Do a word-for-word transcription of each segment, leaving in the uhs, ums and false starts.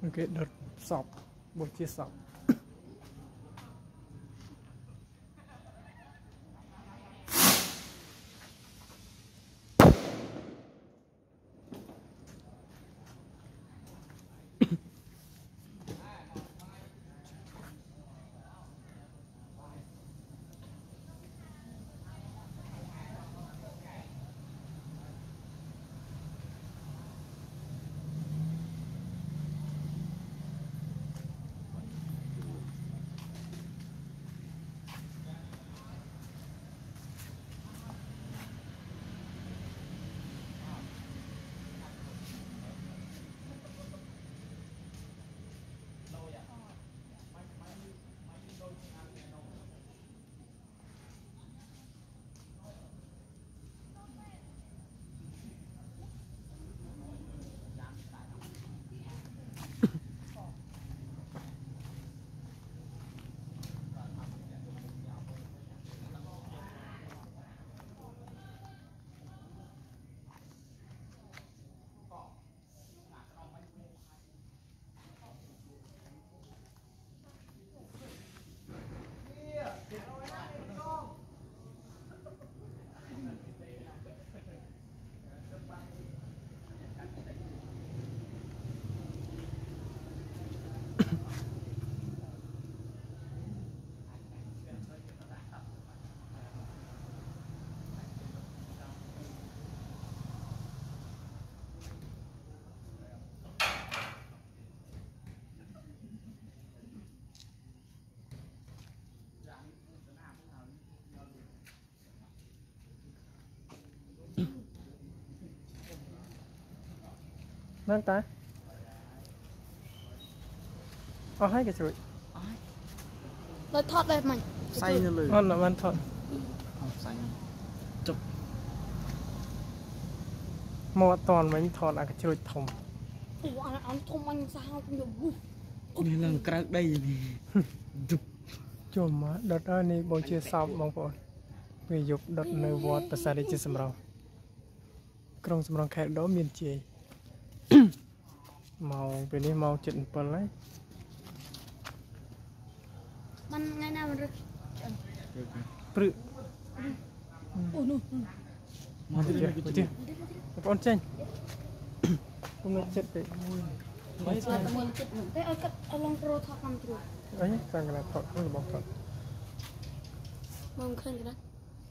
cái đợt sọc buổi chia sọcนั่นตาเอาให้กันช่วยเลยทอดเลยมันใส่เลยอ๋อหน่ะมันทอดใส่จบมอตอนมันทอดอาจจะช่วยทมโอ้อันอันทมมันสาวอยู่นี่เรื่องกระได้นี่จุบจมมาดอทนี่บางทีสอบบางคนไปยุบดอทในวอดภาษาดิจิสมรองกรงสมรองแขกดอมีนเจมองไปนี่มองจุดเปิลเลยมันไงนะมันรึปรึโอ้นู่นมาดิเดี๋ยวเดี๋ยวก่อนเจนผมนึกเจ็ดไปไม่ใช่ตะมือจิตหนึ่งแต่เอาก็เอาลองโปรทอดมันตรูไอ้สั่งกันแล้วทอดต้องบอกทอดมองขึ้นกันนะ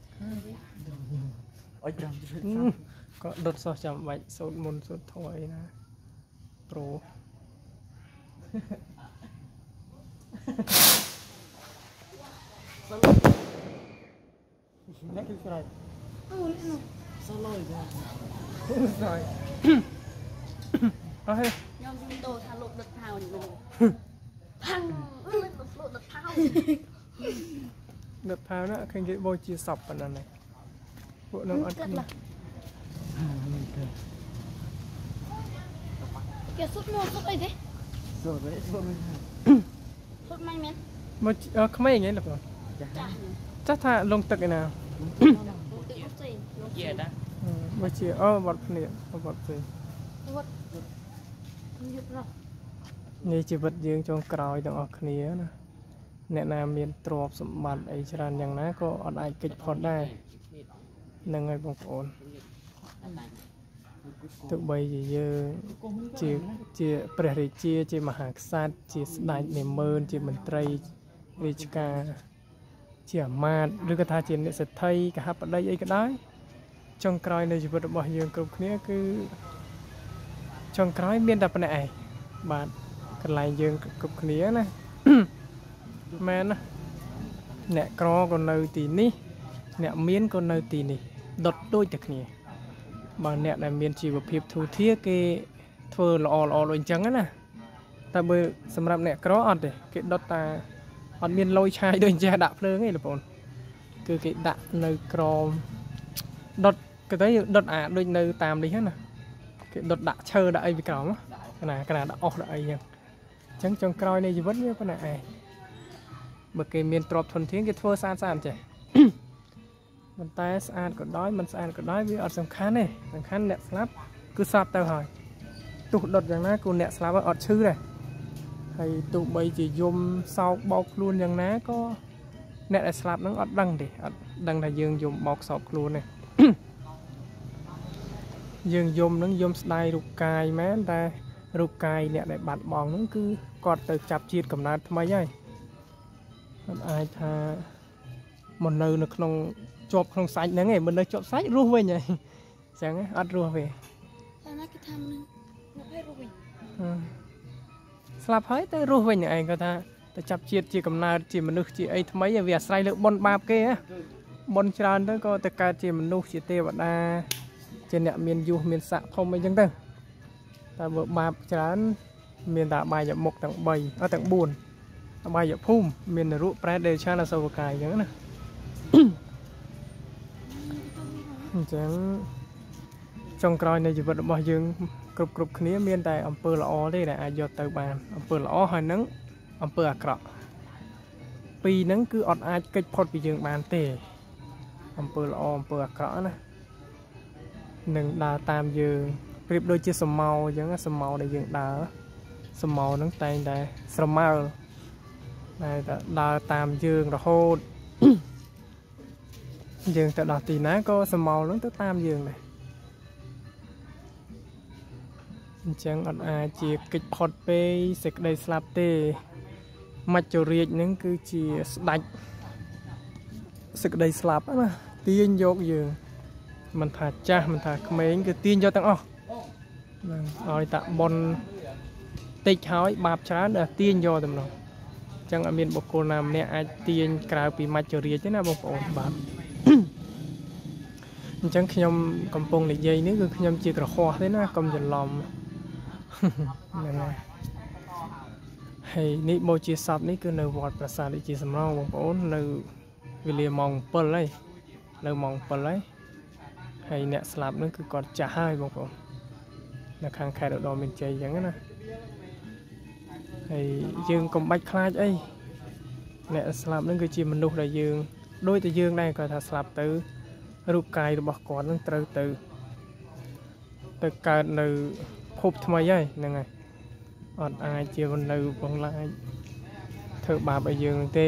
โอ้ยจำก็ดดซอสจำไว้สูตรมุนสูตรถอยนะโปรนี่คืออะไรโอ้นี่นู่นสโลยจ้ะใส่เอาให้ยอมยิงโตทาลุดัดเท้าอยู่นู่นพังเออดัดลุดัดเท้าดัดเท้านะเคยกินโบจีสับปนนั่นเลยพวกน้องอัดกินแกสุดนู่นสุดอะไรดิสุดเลยสุดเลยสุดไม่แม่นโบเออเขาไม่อย่างงี้หรอกจ้าถ้าลงตึกนะเกียร์นะโบจีเออบอดเนี่ยบอดสินี่ชีวิตยืงจงกรอยต้องออกนี้นะเนี่ยนามีนตรวจสมบัติไอ้ชรันอย่างนั้นก็อดไอกิจพอได้นั่งไงบางคนตุใบเยอะจีจีเปรย์จีจีมหาสัตว์จีสไลน์เนเมอร์จีมันไตรวิชกาจีอามาดหรือกระทาจีนเสถียรกับฮับได้ยังก็ได้จงกรอยในชีวิตบ่อยยืงกลุ่มนี้คือจงกรอยมีนดับไหนบาดกันลายยืงกลุ่มนี้นะแม่นะเนี่ยกรอcòn nơiตีนี้เนี่ยมีนcòn nơiตีนี้ดดด้วยจากนี้บางเนี่ยในมีนชีวภาพทูเทียกเธอหล่อหล่อลอยจังนะแต่เบอร์สำหรับเนี่ยกรออัดเลยกดดตาอัดมีนลอยชายโดยแจดับเพลิงไงล่ะปนคือกิดับในกรอดดก็thấyดดอ่ะโดยในตามđi hết nè cái đột đã chờ đợi vì cào á cái này cái này đã ọc đợi nhưng chẳng trong coi này chỉ vẫn như cái này bởi cái miền trọp thuần thiên cái thua san san chứ mình tay san còn đói mình san còn đói với ở sông khán này sông khán nẹt slap cứ sập tao hỏi tụt đột rằng nó cô nẹt slap ở chư này hay tụ bay chỉ dùng sau bọc luônอย่างណាក៏អ្នកដែលស្លាប់ហ្នឹងអត់ដឹងទេអត់ដឹងថាយើងយំបោកសោកខ្លួនទេយើងយំហ្នឹងយំស្ដាយរូបកាយមែនតែរូបកាយអ្នកដែលបាត់បង់ហ្នឹងគឺគាត់ទៅចាប់ជាតិកំណើតថ្មីហើយអត់អាចថាមកនៅនៅក្នុងជាប់ក្នុងសាច់ហ្នឹងឯងមិននៅជាប់សាច់រស់វិញហើយអញ្ចឹងអត់រស់ទេតែណាគេថានឹងរស់ហើយរស់វិញស្លាប់ហើយទៅរស់វិញឯងគាត់ថាទៅចាប់ជាតិជាកំណើតជាមនុស្សជាអីថ្មីវាអាស្រ័យលើបុណ្យបាបគេណាបុណ្យច្រើនទៅក៏ទៅកើតជាមនុស្សជាទេវតាជាអ្នកមានយុះមានស័ក្តិធំអីចឹងទៅតែបើបាបច្រើនមានតែអបាយមុខទាំង3អត់ទាំង4អបាយភូមិមាននរកប្រែតដេឆានអសុវកាយអញ្ចឹងណាអញ្ចឹងចុងក្រោយនៃជីវិតរបស់យើងគ្រប់គ្រប់គ្នាមានតែអំពើល្អទេដែលអាចយកទៅបានអំពើល្អហើយនឹងអំពើអាក្រក់ពីរហ្នឹងគឺអត់អាចគេចផុតពីយើងបានទេអំពើល្អអំពើអាក្រក់ណានឹងដើរតាមយើងប្រៀបដូចជាសមោអញ្ចឹងសមោដែលយើងដើរសមោហ្នឹងតែងតែស្រមើលតែដើរតាមយើងរហូតយើងទៅដល់ទីណាក៏សមោហ្នឹងទៅតាមយើងដែរអញ្ចឹងអត់អាចជាកិច្ចផុតពេកសេចក្តីស្លាប់ទេមច្ចុរាជហ្នឹងគឺជាស្ដេចសេចក្តីស្លាប់ណាទាញយកយើងមិនថាចាស់មិនថាក្មេងគឺទាញយកទាំងអស់ហ្នឹងឲ្យតាប៉ុនតិចហើយបាបច្រើនដល់ទាញយកតែម្ដងអញ្ចឹងអត់មានបុគ្គលណាម្នាក់អាចទាញក្រៅពីមច្ចុរាជទេណាបងប្អូនបាទអញ្ចឹងខ្ញុំកំពុងនិយាយនេះគឺខ្ញុំជាក្រហោះទេណាកុំច្រឡំហ្នឹងហើយហើយនេះបូជាសពនេះគឺនៅវត្តប្រាសាទរាជាសំរោងបងប្អូននៅវេលាម៉ោង7ហើយនៅម៉ោង7ហើយហើយអ្នកស្លាប់នឹងគឺគាត់ចាស់ហើយបងប្អូននៅខាងខេត្តឧត្តរមានជ័យអញ្ចឹងណាហើយយើងកុំបាច់ខ្លាចអីអ្នកស្លាប់នឹងគឺជាមនុស្សដែលយើងដូចតែយើងដែរគាត់ថាស្លាប់ទៅរូបកាយរបស់គាត់នឹងត្រូវទៅទៅកើតនៅភពថ្មីហើយហ្នឹងហើយអត់អាចជានៅបងឡាយធ្វើបាបឲ្យយើងទេ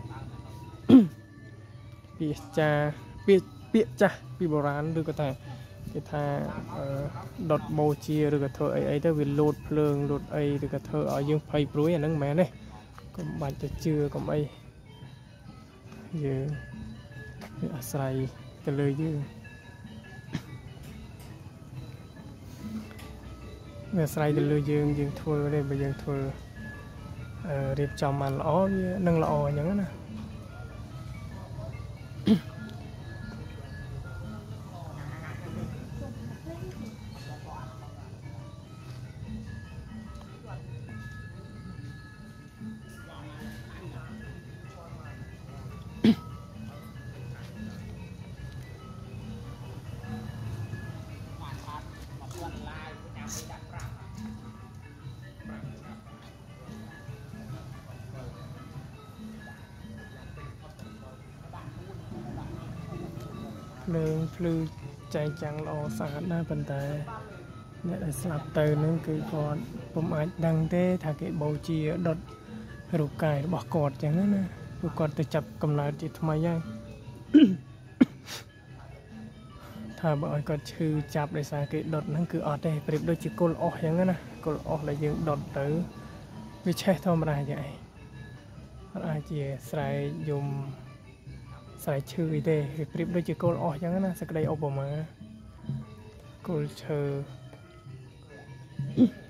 ពាក្យចាពាក្យពាក្យចាស់ពីបុរាណឬក៏ថាគេថាដុតបូជាឬក៏ធ្វើអីអីទៅវាលោតភ្លើងលោតអីឬក៏ធ្វើឲ្យយើងភ័យព្រួយអាហ្នឹងមិនមែនទេកុំបាច់ទៅជឿកុំអីយើងវាអាស្រ័យទៅលើយើងវាអាស្រ័យទៅលើយើងយើងធ្វើទេបើយើងធ្វើរៀបចំបានល្អវានឹងល្អអញ្ចឹងណាលើងភ្លឺចែងចាំងល្អស្អាតណាស់ប៉ុន្តែអ្នកដែលស្លាប់ទៅនឹងគឺគាត់ពុំអាចដឹងទេថាគេបូជាដុតរូបកាយរបស់គាត់ចឹងណាព្រោះគាត់ទៅចាប់កំណើតជាថ្មីហើយថាបើឲ្យគាត់ឈឺចាប់ដោយសារគេដុតហ្នឹងគឺអត់ទេប្រៀបដូចជាគល់អស់ចឹងណាគល់អស់ដែលយើងដុតទៅវាឆេះធម្មតាចឹងឯងអត់អាចជាស្រែកយំស្រែកឈឺអីទេវាប្រៀបដូចជាគល់អស់ចឹងណាសក្តីឧបមាគល់ឈើ